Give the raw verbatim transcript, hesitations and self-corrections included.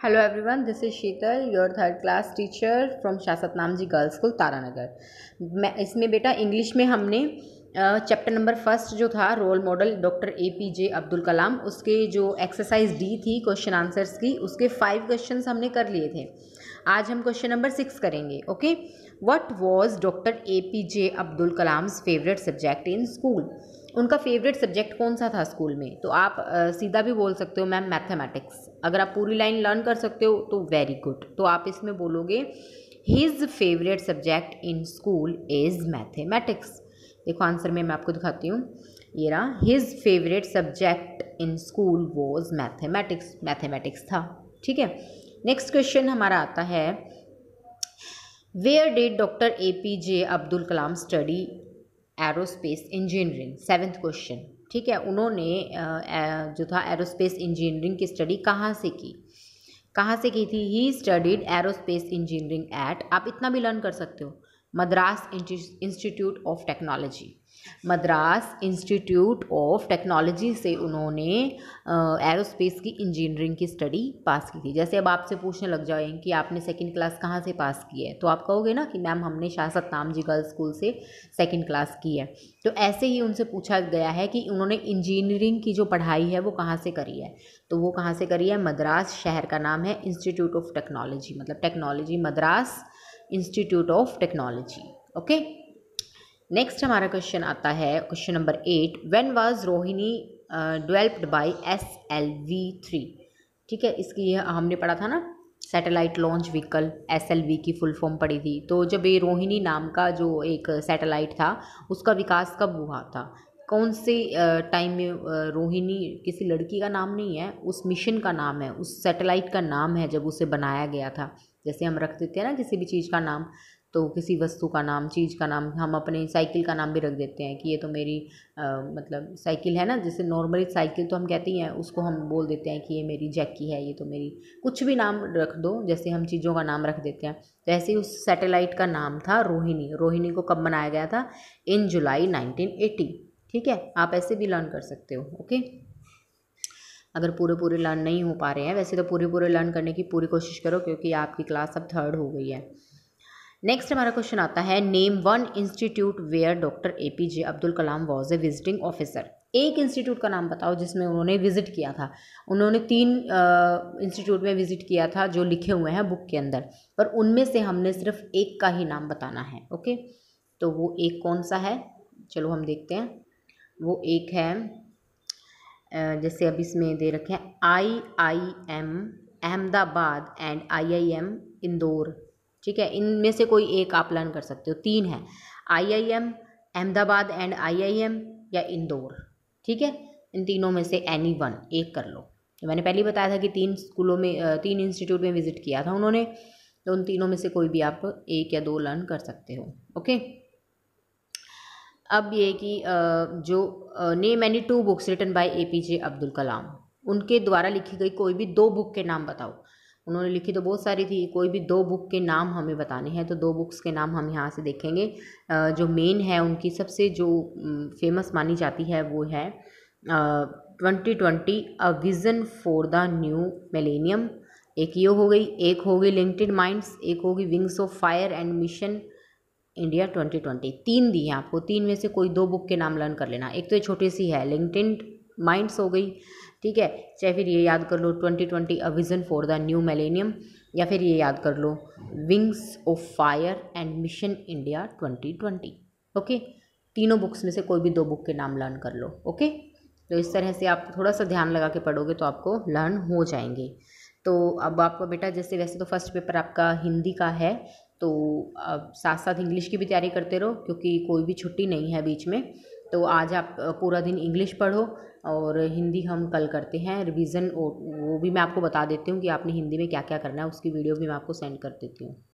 Hello everyone, this is Sheetal, your third class teacher from Shasatnam ji girls school Taranagar. मैं इसमें बेटा English में हमने चैप्टर नंबर फर्स्ट जो था role model doctor A P J Abdul Kalam, उसके जो एक्सरसाइज डी थी क्वेश्चन आंसर्स की, उसके फाइव क्वेश्चंस हमने कर लिए थे। आज हम क्वेश्चन नंबर सिक्स करेंगे। Okay, what was doctor A P J Abdul Kalam's favourite subject in school? उनका फेवरेट सब्जेक्ट कौन सा था स्कूल में? तो आप आ, सीधा भी बोल सकते हो मैम मैथमेटिक्स। अगर आप पूरी लाइन लर्न कर सकते हो तो वेरी गुड। तो आप इसमें बोलोगे his favourite subject in school is mathematics. देखो आंसर में मैं आपको दिखाती हूँ, ये रहा, his favourite subject in school was mathematics, mathematics था। ठीक है, नेक्स्ट क्वेश्चन हमारा आता है, where did doctor A P J Abdul Kalam study aerospace engineering? Seventh question. ठीक है, उन्होंने जो था एरोस्पेस इंजीनियरिंग की स्टडी कहाँ से की? कहाँ से की थी? He studied aerospace engineering at, आप इतना भी लर्न कर सकते हो, Madras institute of technology. Madras institute of technology से उन्होंने एरोस्पेस की इंजीनियरिंग की स्टडी पास की थी। जैसे अब आपसे पूछने लग जाए कि आपने सेकंड क्लास कहाँ से पास की है, तो आप कहोगे ना कि मैम हमने शासतनाम जी गर्ल्स स्कूल से सेकंड क्लास की है। तो ऐसे ही उनसे पूछा गया है कि उन्होंने इंजीनियरिंग की जो पढ़ाई है वो कहाँ से करी है, तो वो कहाँ से करी है? मद्रास शहर का नाम है इंस्टीट्यूट ऑफ टेक्नोलॉजी, मतलब technology, Madras institute of technology. Okay, next हमारा क्वेश्चन आता है question number eight, when was Rohini developed by S L V three? ठीक है, इसकी ये हमने पढ़ा था ना, satellite launch vehicle, S L V की फुल फॉर्म पढ़ी थी। तो जब ये रोहिणी नाम का जो एक सैटेलाइट था उसका विकास कब हुआ था? कौन से टाइम में? रोहिणी किसी लड़की का नाम नहीं है, उस मिशन का नाम है, उस सैटेलाइट का नाम है जब उसे बनाया गया था। जैसे हम रख देते हैं ना किसी भी चीज़ का नाम, तो किसी वस्तु का नाम, चीज़ का नाम, हम अपने साइकिल का नाम भी रख देते हैं कि ये तो मेरी आ, मतलब साइकिल है ना। जैसे नॉर्मली साइकिल तो हम कहते ही हैं, उसको हम बोल देते हैं कि ये मेरी जैकी है, ये तो मेरी, कुछ भी नाम रख दो, जैसे हम चीज़ों का नाम रख देते हैं। तो ऐसे ही उस सैटेलाइट का नाम था रोहिणी। रोहिणी को कब बनाया गया था? In July nineteen eighty. ठीक है, आप ऐसे भी लर्न कर सकते हो। ओके, अगर पूरे पूरे लर्न नहीं हो पा रहे हैं, वैसे तो पूरे पूरे लर्न करने की पूरी कोशिश करो क्योंकि आपकी क्लास अब थर्ड हो गई है। नेक्स्ट हमारा क्वेश्चन आता है, name one institute where doctor A P J Abdul Kalam was a visiting officer. एक इंस्टीट्यूट का नाम बताओ जिसमें उन्होंने विजिट किया था। उन्होंने तीन इंस्टीट्यूट में विजिट किया था जो लिखे हुए हैं बुक के अंदर, पर उनमें से हमने सिर्फ एक का ही नाम बताना है। ओके, तो वो एक कौन सा है? चलो हम देखते हैं। वो एक है, जैसे अब इसमें दे रखे हैं, I I M Ahmedabad and I I M Indore. ठीक है, इनमें से कोई एक आप लर्न कर सकते हो। तीन है, I I M, Ahmedabad and I I M, या इंदौर। ठीक है, इन तीनों में से एनी वन एक कर लो। तो मैंने पहले ही बताया था कि तीन स्कूलों में, तीन इंस्टीट्यूट में विजिट किया था उन्होंने, तो उन तीनों में से कोई भी आप एक या दो लर्न कर सकते हो। ओके, अब ये कि जो name any two books written by A P J Abdul Kalam, उनके द्वारा लिखी गई कोई भी दो बुक के नाम बताओ। उन्होंने लिखी तो बहुत सारी थी, कोई भी दो बुक के नाम हमें बताने हैं। तो दो बुक्स के नाम हम यहाँ से देखेंगे। जो मेन है उनकी, सबसे जो फेमस मानी जाती है वो है twenty twenty a vision for the new millennium, एक ये हो गई। एक हो गई लिंक्डइन माइंड्स, एक होगी wings of fire and mission India twenty twenty. तीन दी हैं आपको, तीन में से कोई दो बुक के नाम लर्न कर लेना। एक तो ये छोटी सी है, लिंक्डइन माइंड्स हो गई, ठीक है, चाहे फिर ये याद कर लो twenty twenty a vision for the new millennium, या फिर ये याद कर लो wings of fire and mission India twenty twenty. Okay, तीनों बुक्स में से कोई भी दो बुक के नाम लर्न कर लो। ओके, तो इस तरह से आप थोड़ा सा ध्यान लगा के पढ़ोगे तो आपको लर्न हो जाएंगे। तो अब आपको बेटा, जैसे वैसे तो फर्स्ट पेपर आपका हिंदी का है, तो अब साथ साथ इंग्लिश की भी तैयारी करते रहो क्योंकि कोई भी छुट्टी नहीं है बीच में। तो आज आप पूरा दिन इंग्लिश पढ़ो और हिंदी हम कल करते हैं रिवीजन, वो भी मैं आपको बता देती हूँ कि आपने हिंदी में क्या क्या करना है, उसकी वीडियो भी मैं आपको सेंड कर देती हूँ।